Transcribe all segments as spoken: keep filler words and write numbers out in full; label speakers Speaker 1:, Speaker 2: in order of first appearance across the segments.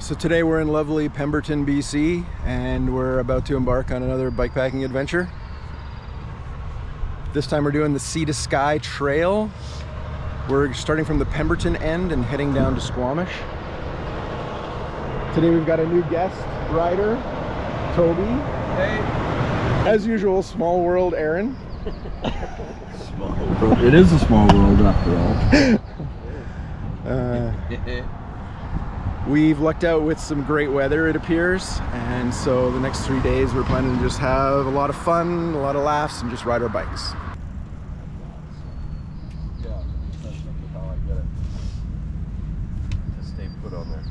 Speaker 1: So today we're in lovely Pemberton, B C, and we're about to embark on another bikepacking adventure. This time we're doing the Sea to Sky Trail. We're starting from the Pemberton end and heading down to Squamish. Today we've got a new guest rider, Toby.
Speaker 2: Hey.
Speaker 1: As usual, small world Aaron.
Speaker 2: Small world. It is a small world after all.
Speaker 1: uh, We've lucked out with some great weather, it appears, and so the next three days we're planning to just have a lot of fun, a lot of laughs, and just ride our bikes.
Speaker 2: Yeah, that's how I get it. Just stay put on there.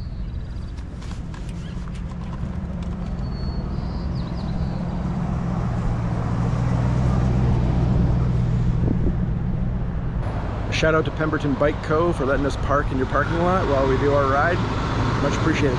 Speaker 1: Shout out to Pemberton Bike Co for letting us park in your parking lot while we do our ride. Much appreciated.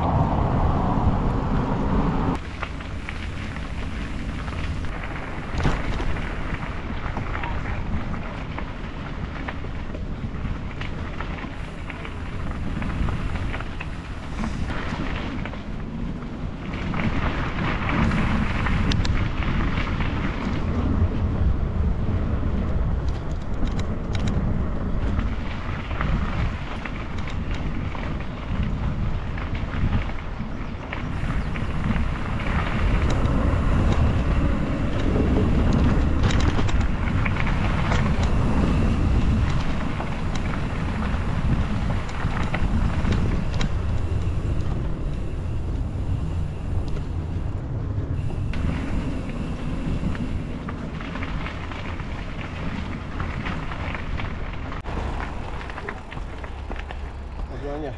Speaker 1: Yeah.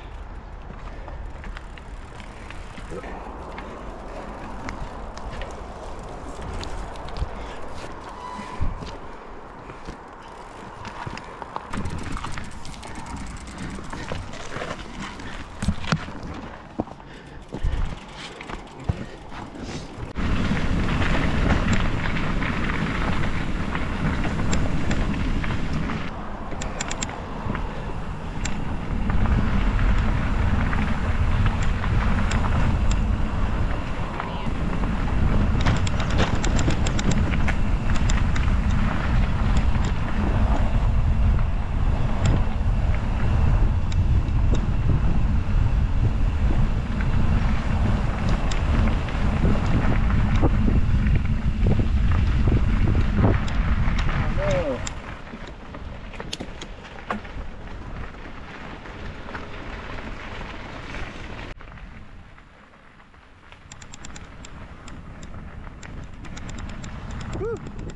Speaker 1: Woo.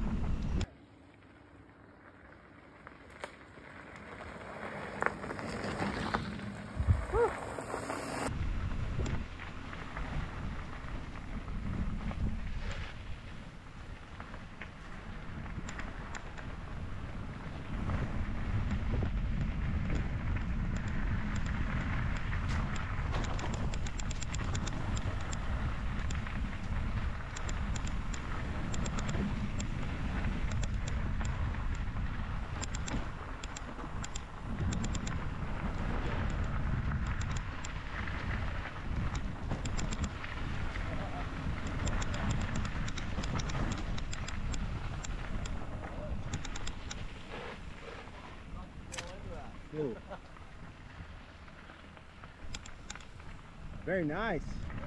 Speaker 1: Ooh. Very nice.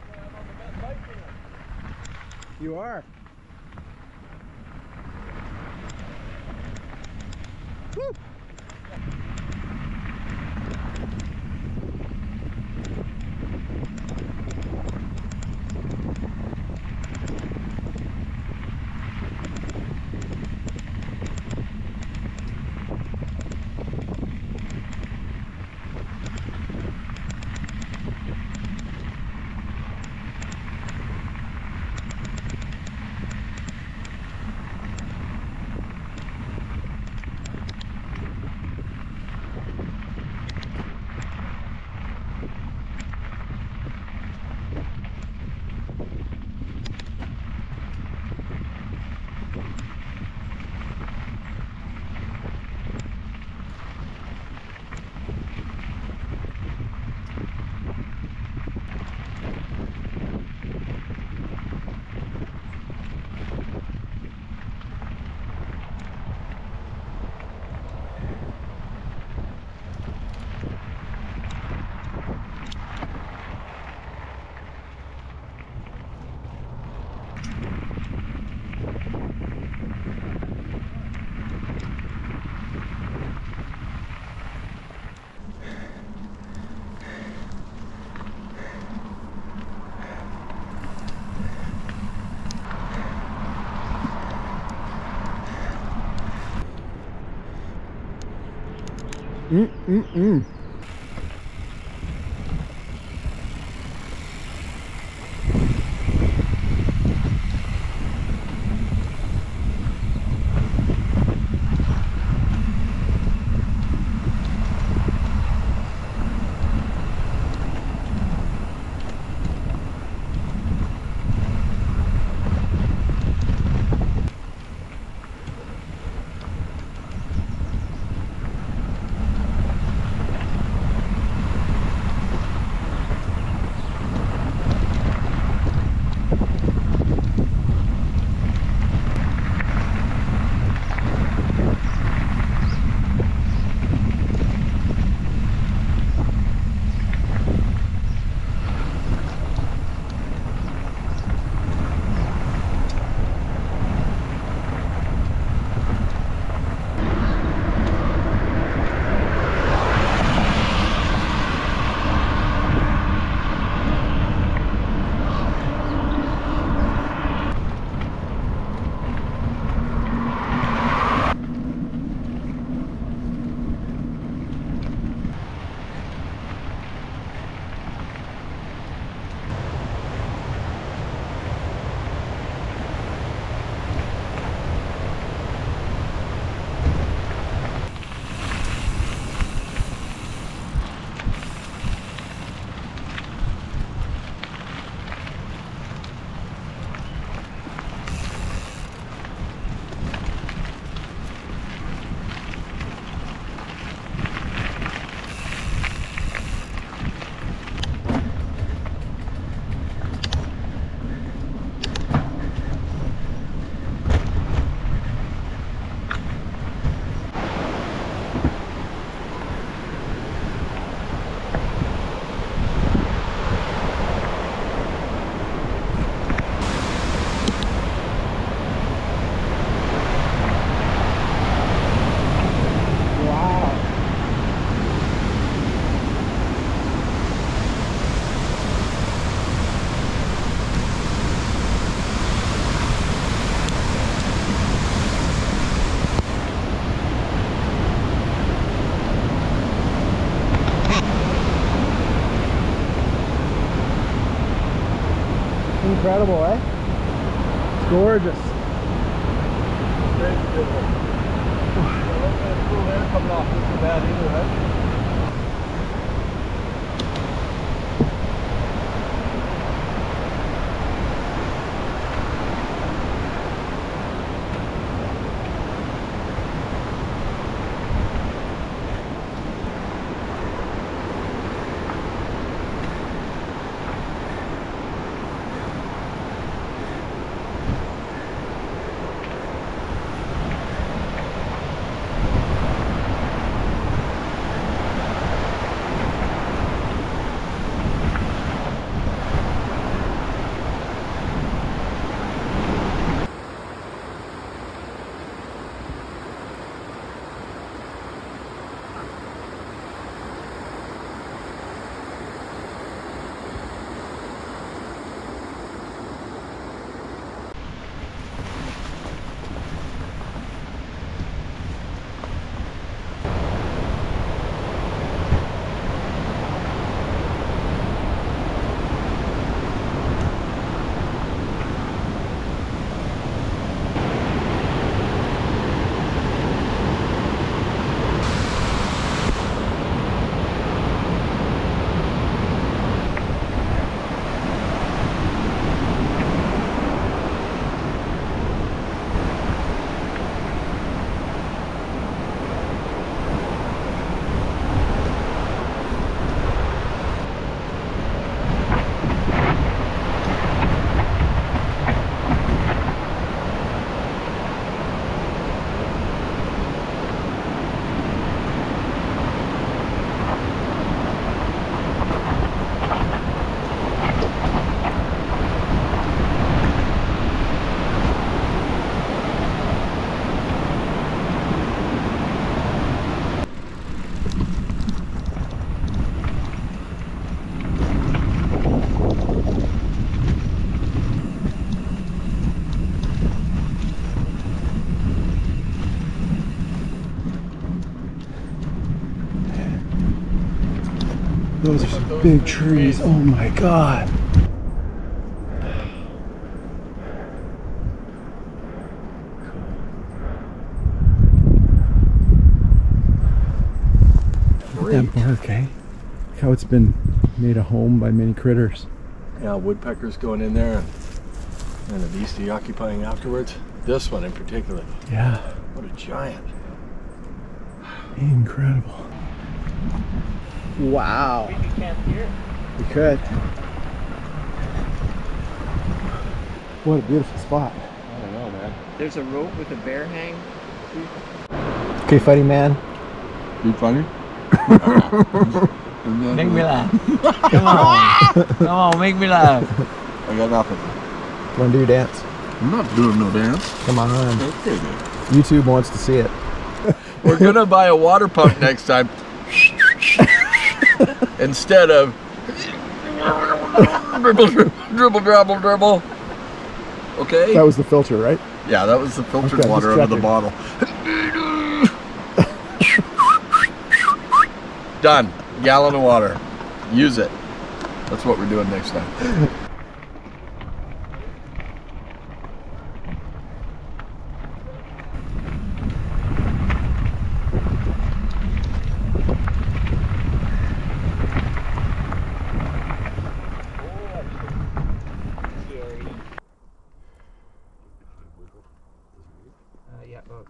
Speaker 1: You are. Woo. Mm-mm-mm. Incredible, eh? It's gorgeous.
Speaker 2: Crazy beautiful. Yeah, look at the cool air coming off. This is bad either, right?
Speaker 1: Those are some big trees. Oh my God. That bark, eh? Look how it's been made a home by many critters.
Speaker 2: Yeah, woodpeckers going in there and, and a beastie occupying afterwards. This one in particular.
Speaker 1: Yeah.
Speaker 2: What a giant.
Speaker 1: Incredible. Wow.
Speaker 3: We could camp here.
Speaker 1: We could. What a beautiful spot.
Speaker 2: I don't know, man.
Speaker 3: There's a rope with a bear hang.
Speaker 1: Okay, fighting man.
Speaker 2: Be funny?
Speaker 3: Make me laugh. Come on. Come on, make me laugh.
Speaker 2: I got nothing.
Speaker 1: Want to do your dance?
Speaker 2: I'm not doing no dance.
Speaker 1: Come on.
Speaker 2: Okay, then.
Speaker 1: YouTube wants to see it.
Speaker 2: We're gonna buy a water pump next time. Instead of dribble, dribble, dribble, dribble, dribble. Okay?
Speaker 1: That was the filter, right?
Speaker 2: Yeah, that was the filtered
Speaker 1: Okay,
Speaker 2: water
Speaker 1: just
Speaker 2: out of the
Speaker 1: checking.
Speaker 2: bottle. Done. Gallon of water. Use it. That's what we're doing next time.
Speaker 3: Uh, yeah, uh,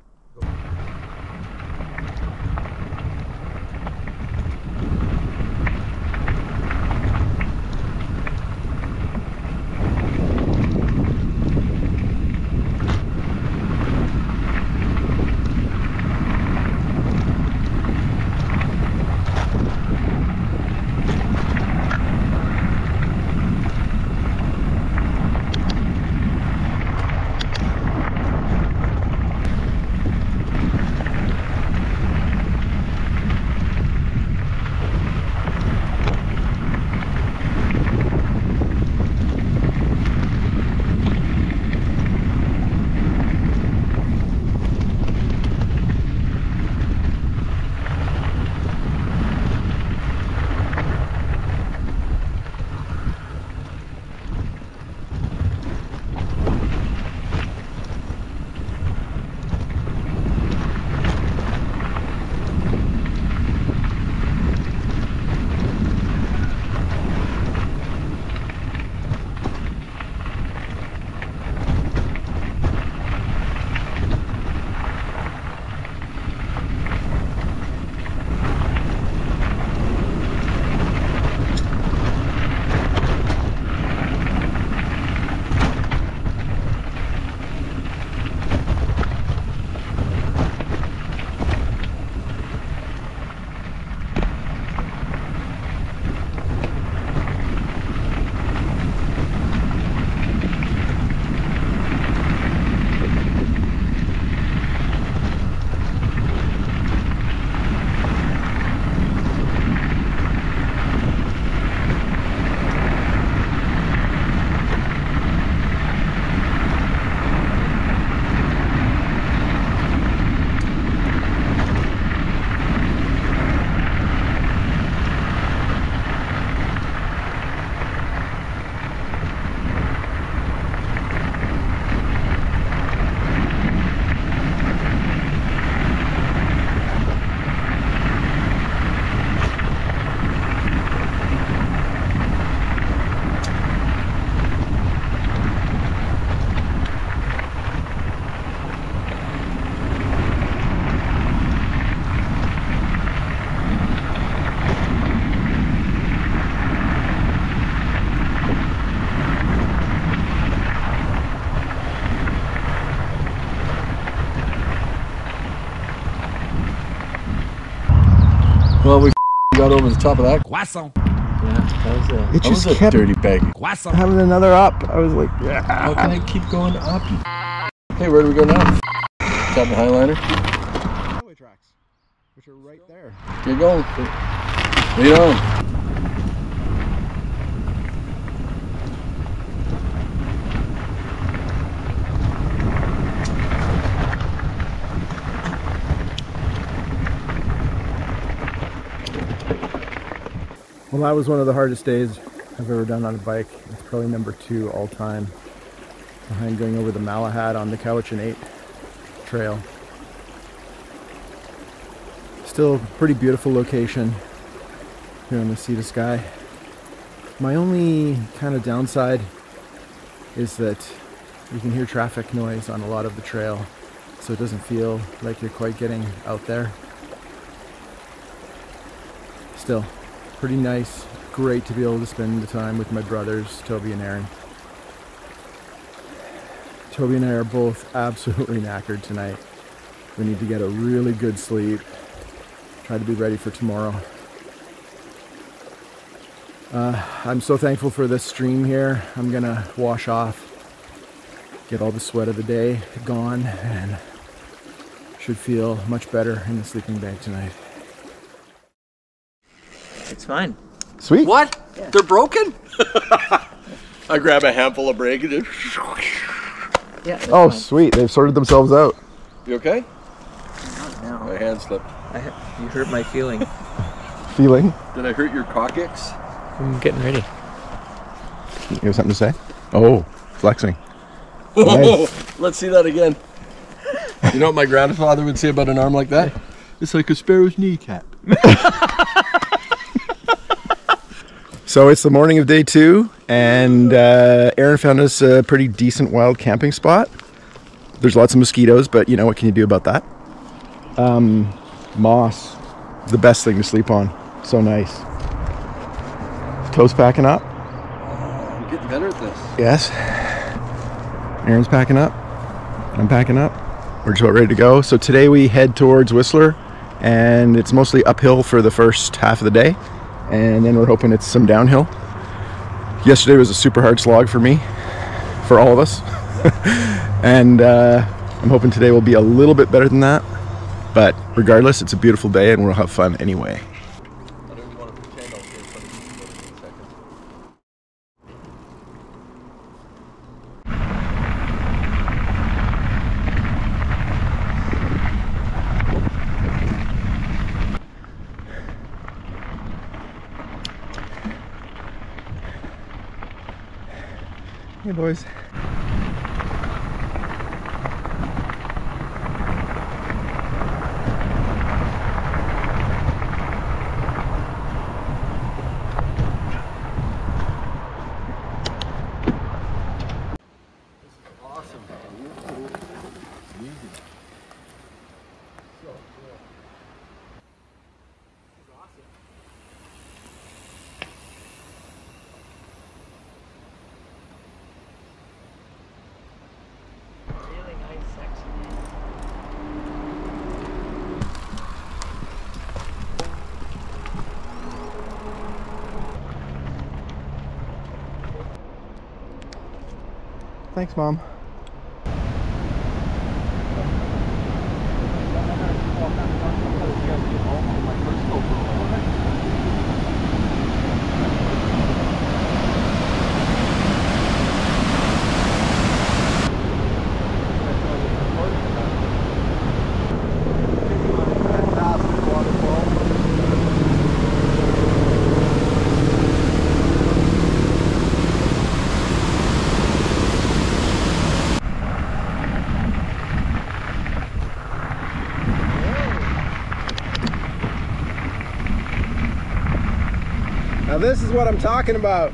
Speaker 2: Well, we got over the top of that.
Speaker 3: Croissant.
Speaker 2: Yeah, that was a,
Speaker 1: It
Speaker 2: that
Speaker 1: just
Speaker 2: was a
Speaker 1: kept-
Speaker 2: dirty bag.
Speaker 3: Croissant.
Speaker 1: Having another up, I was like, yeah.
Speaker 2: How can I keep going up? Okay, where do we go now? Tap the Highliner.
Speaker 1: Railway tracks, which are right there.
Speaker 2: Get going. Lead on.
Speaker 1: Well, that was one of the hardest days I've ever done on a bike. It's probably number two all time, behind going over the Malahat on the Cowichan eight trail. Still a pretty beautiful location here on the Sea to Sky. My only kind of downside is that you can hear traffic noise on a lot of the trail, so it doesn't feel like you're quite getting out there. Still, pretty nice. Great to be able to spend the time with my brothers, Toby and Aaron. Toby and I are both absolutely knackered tonight. We need to get a really good sleep. Try to be ready for tomorrow. Uh, I'm so thankful for this stream here. I'm gonna wash off, get all the sweat of the day gone, and should feel much better in the sleeping bag tonight.
Speaker 3: It's fine.
Speaker 1: Sweet.
Speaker 2: What? Yeah. They're broken? I grab a handful of brake and just...
Speaker 3: Yeah.
Speaker 1: Oh,
Speaker 3: fine.
Speaker 1: sweet. They've sorted themselves out.
Speaker 2: You okay?
Speaker 3: Not now.
Speaker 2: My hand slipped.
Speaker 3: I ha you hurt my feeling.
Speaker 1: Feeling?
Speaker 2: Did I hurt your coccyx?
Speaker 3: I'm getting ready.
Speaker 1: You have something to say? Oh, flexing.
Speaker 2: Oh,
Speaker 1: Nice.
Speaker 2: let's see that again. You know what my grandfather would say about an arm like that? It's like a sparrow's kneecap.
Speaker 1: So it's the morning of day two, and uh, Aaron found us a pretty decent wild camping spot. There's lots of mosquitoes, but you know, what can you do about that? Um, moss, the best thing to sleep on. So nice. Toast packing up?
Speaker 2: I'm getting better at this.
Speaker 1: Yes. Aaron's packing up. I'm packing up. We're just about ready to go. So today we head towards Whistler, and it's mostly uphill for the first half of the day, and then we're hoping it's some downhill. Yesterday was a super hard slog for me, for all of us. And uh, I'm hoping today will be a little bit better than that. But regardless, it's a beautiful day and we'll have fun anyway.
Speaker 2: I don't even want to pretend I'll say something in a second.
Speaker 1: Hey boys.
Speaker 3: Really nice section.
Speaker 1: Thanks, Mom. Now this is what I'm talking about.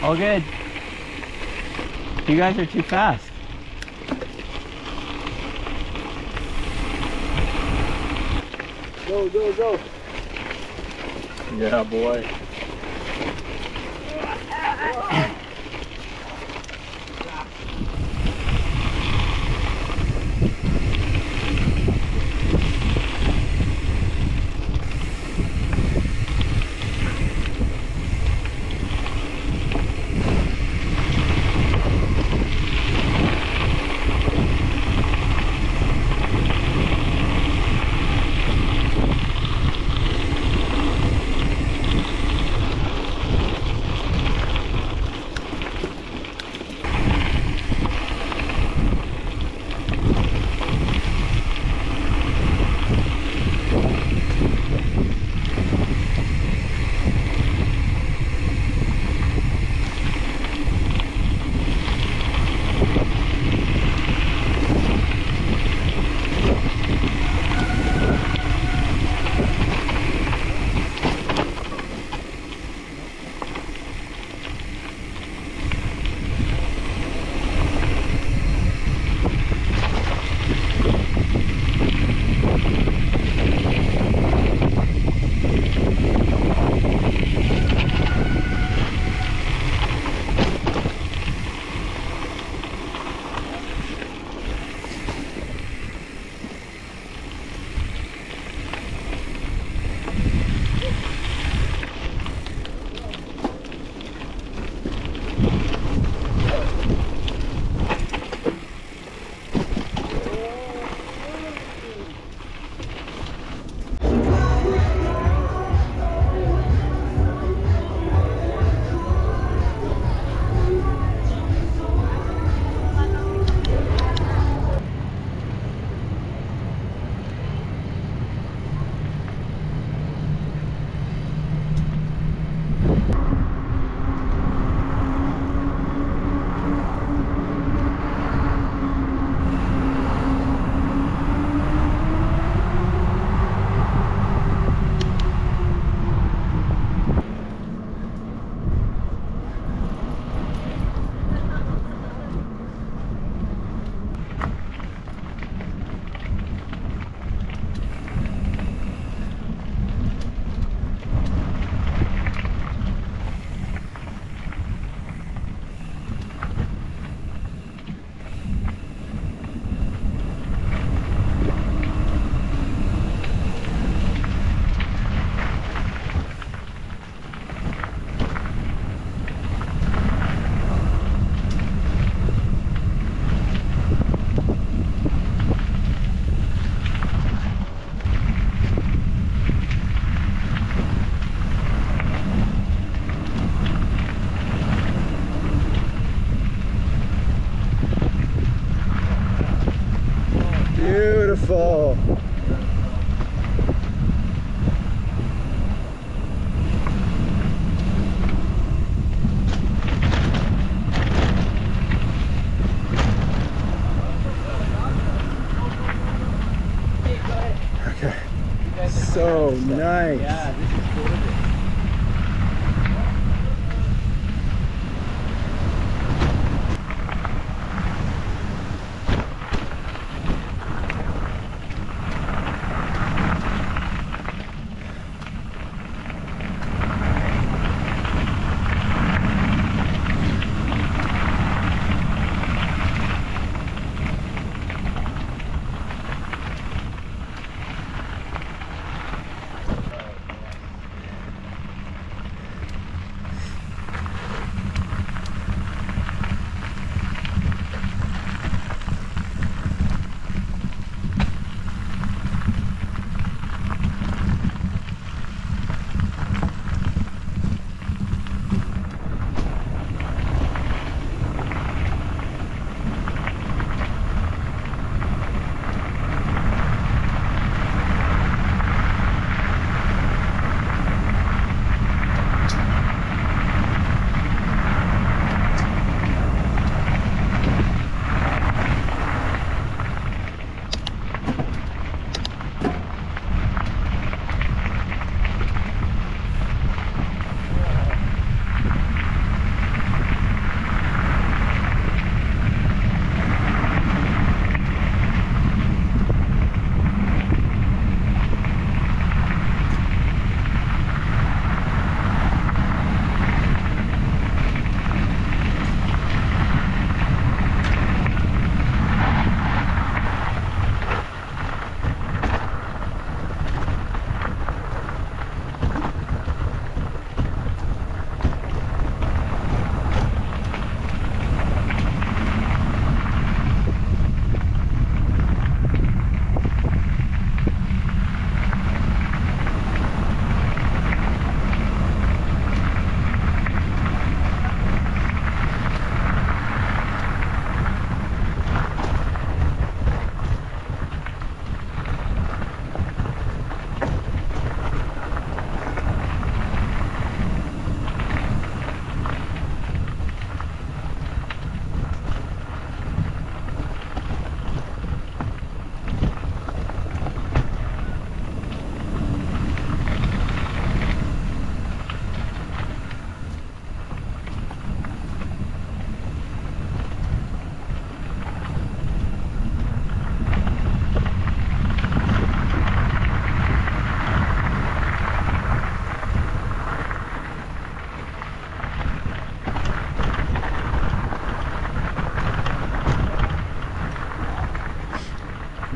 Speaker 3: All good. You guys are too fast.
Speaker 2: Go, go, go. Yeah, boy.
Speaker 1: Beautiful. Okay. So nice.
Speaker 3: Yeah, this is gorgeous.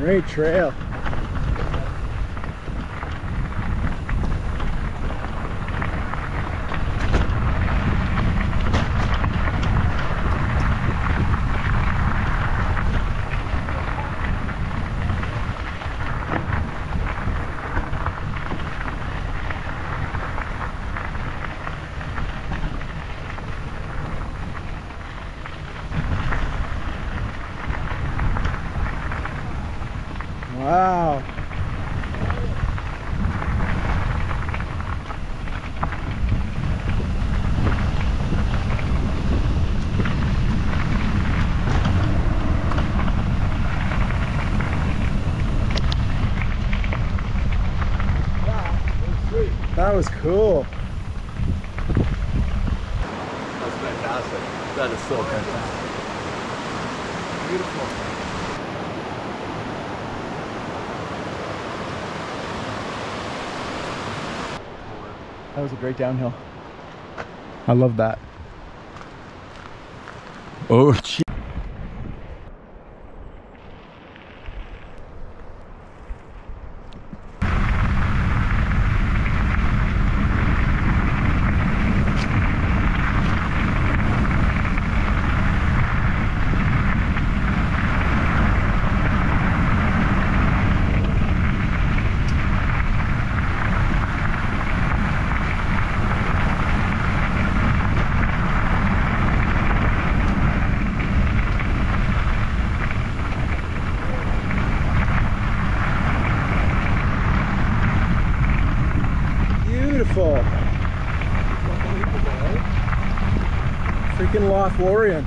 Speaker 1: Great trail. Wow. That was cool.
Speaker 2: That's fantastic. That is so fantastic. Beautiful.
Speaker 1: That was a great downhill. I love that. Oh, gee. Beautiful. Freaking Lothlorien.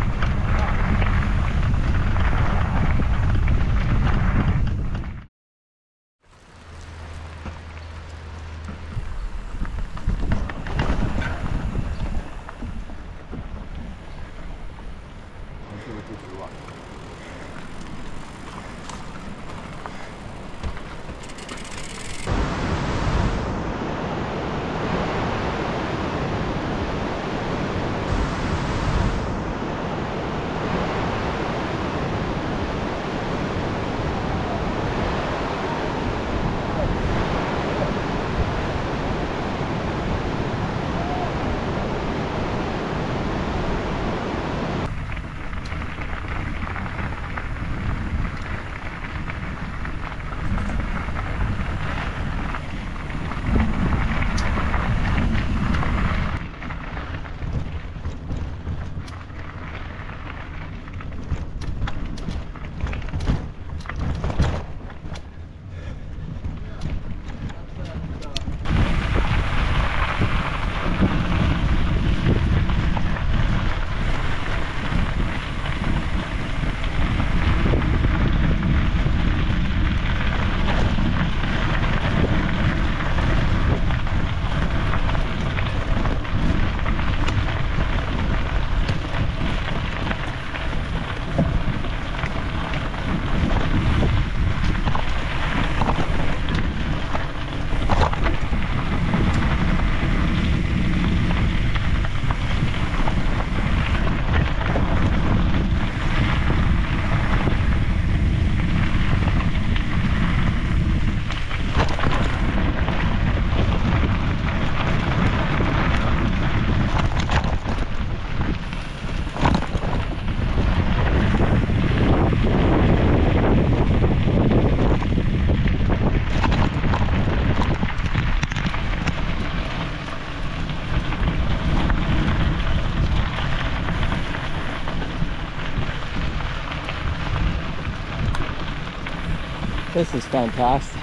Speaker 3: This is fantastic.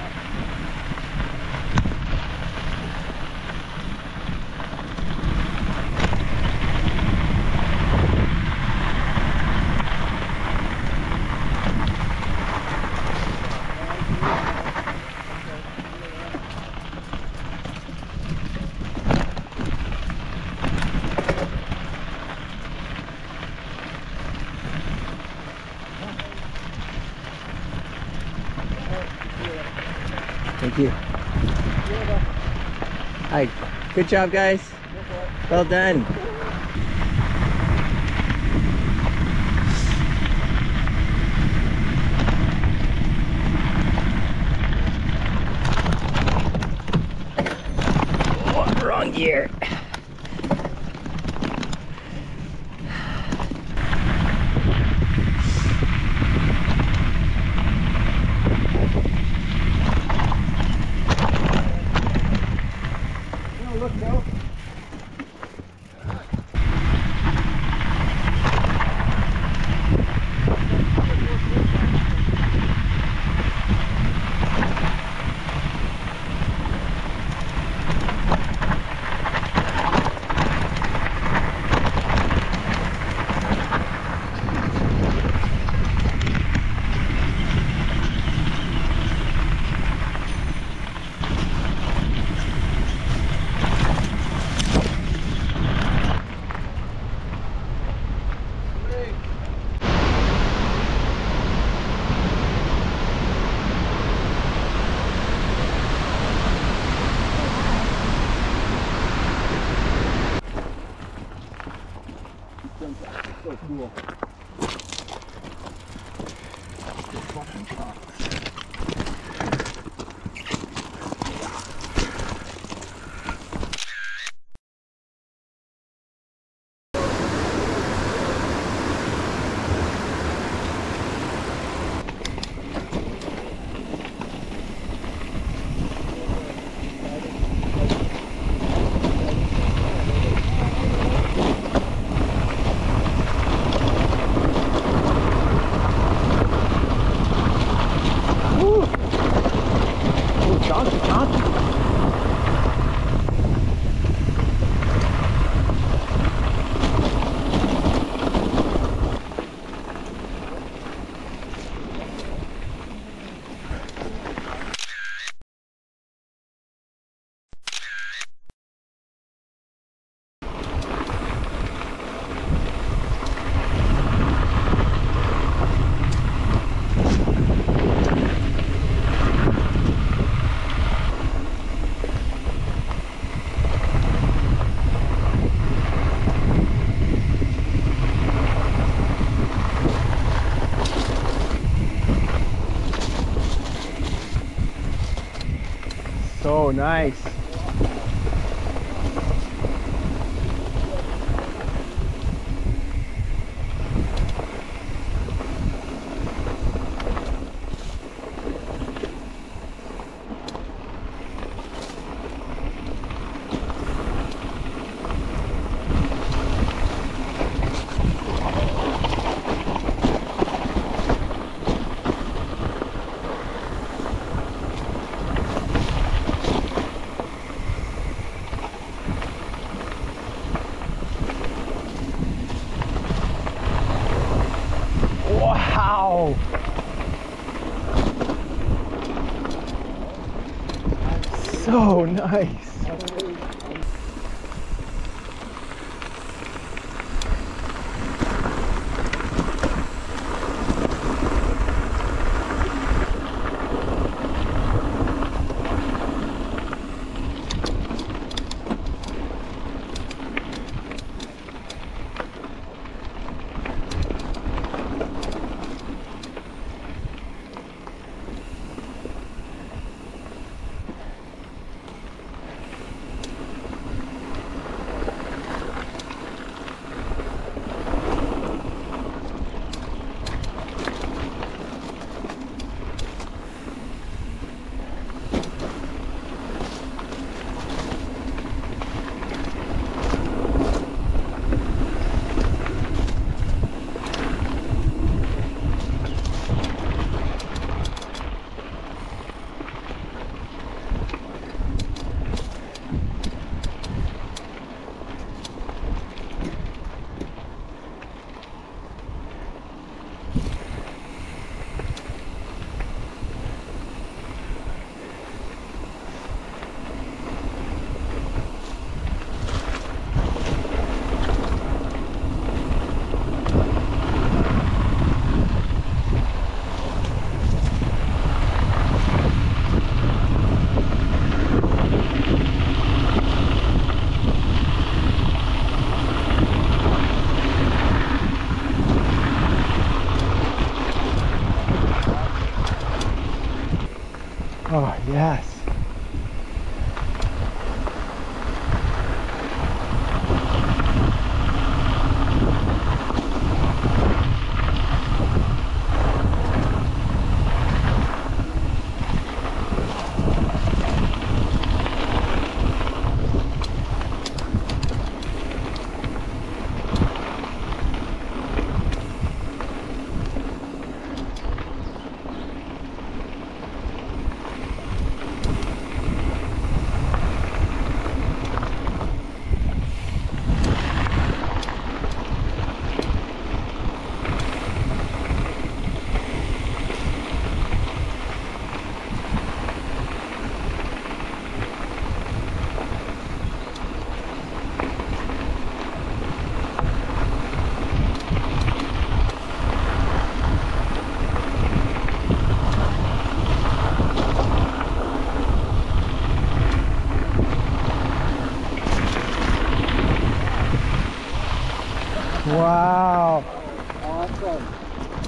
Speaker 3: Thank you. Hi. Good job, guys. Well done.
Speaker 2: really cool. Fucking trucks.
Speaker 1: So nice. Wow! So nice. Oh, yes.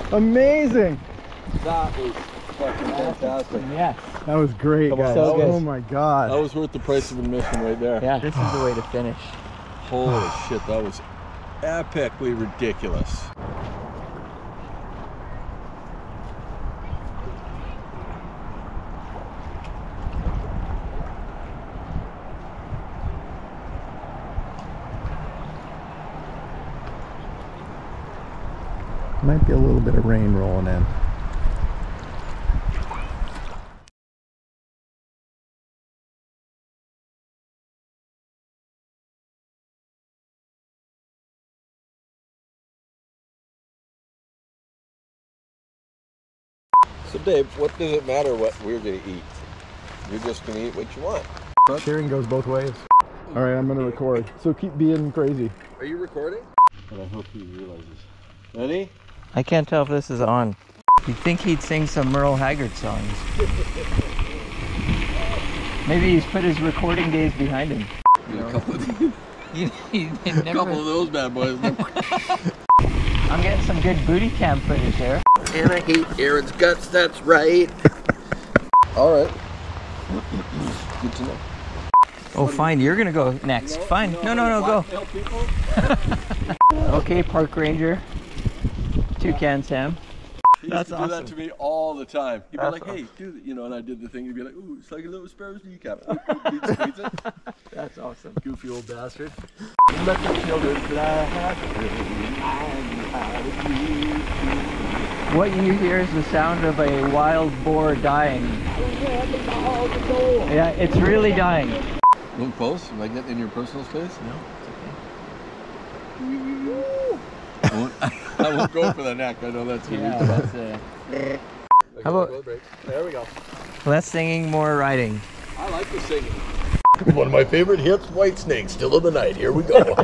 Speaker 1: Amazing.
Speaker 2: That was fucking fantastic.
Speaker 3: Yes.
Speaker 1: That was great,
Speaker 2: Come on,
Speaker 1: guys.
Speaker 2: so
Speaker 1: Oh
Speaker 3: good.
Speaker 1: my god.
Speaker 2: That was worth the price of admission right there.
Speaker 3: Yeah, this is the way to finish.
Speaker 2: Holy shit, that was epically ridiculous.
Speaker 1: Might be a little bit of rain rolling in.
Speaker 2: So Dave, what does it matter what we're gonna eat? You're just gonna eat what you want.
Speaker 1: Sharing goes both ways. All right, I'm gonna record. So keep being crazy.
Speaker 2: Are you recording? And I hope he realizes. Ready?
Speaker 3: I can't tell if this is on. You'd think he'd sing some Merle Haggard songs. Maybe he's put his recording days behind him.
Speaker 2: A couple of these.
Speaker 3: You, you
Speaker 2: A
Speaker 3: never...
Speaker 2: couple of those bad boys.
Speaker 3: I'm getting some good booty cam footage there.
Speaker 2: And I hate Aaron's guts, that's right. Alright. Good to know.
Speaker 3: Oh, fine, you're gonna go next. Fine. No, no, no, go.
Speaker 2: Tell people.
Speaker 3: Okay, park ranger. Toucan Sam.
Speaker 2: He used
Speaker 3: That's
Speaker 2: to do
Speaker 3: awesome.
Speaker 2: that to me all the time. He'd be
Speaker 3: That's
Speaker 2: like, hey,
Speaker 3: awesome.
Speaker 2: do that. You know, and I did the thing. He'd be like, ooh, it's like a little sparrow's kneecap. He'd squeeze it.
Speaker 3: That's awesome.
Speaker 2: Goofy old bastard.
Speaker 3: Let the children fly. What you hear is the sound of a wild boar dying. Yeah, it's really dying.
Speaker 2: Don't close? Am I getting in your personal space?
Speaker 3: No,
Speaker 2: I won't, I won't go for the neck. I know that's what
Speaker 3: yeah,
Speaker 2: you're
Speaker 3: that's uh,
Speaker 2: about.
Speaker 3: How about-
Speaker 2: There we go.
Speaker 3: less singing, more riding.
Speaker 2: I like the singing. One of my favorite hits, White Snake, Still of the Night. Here we go.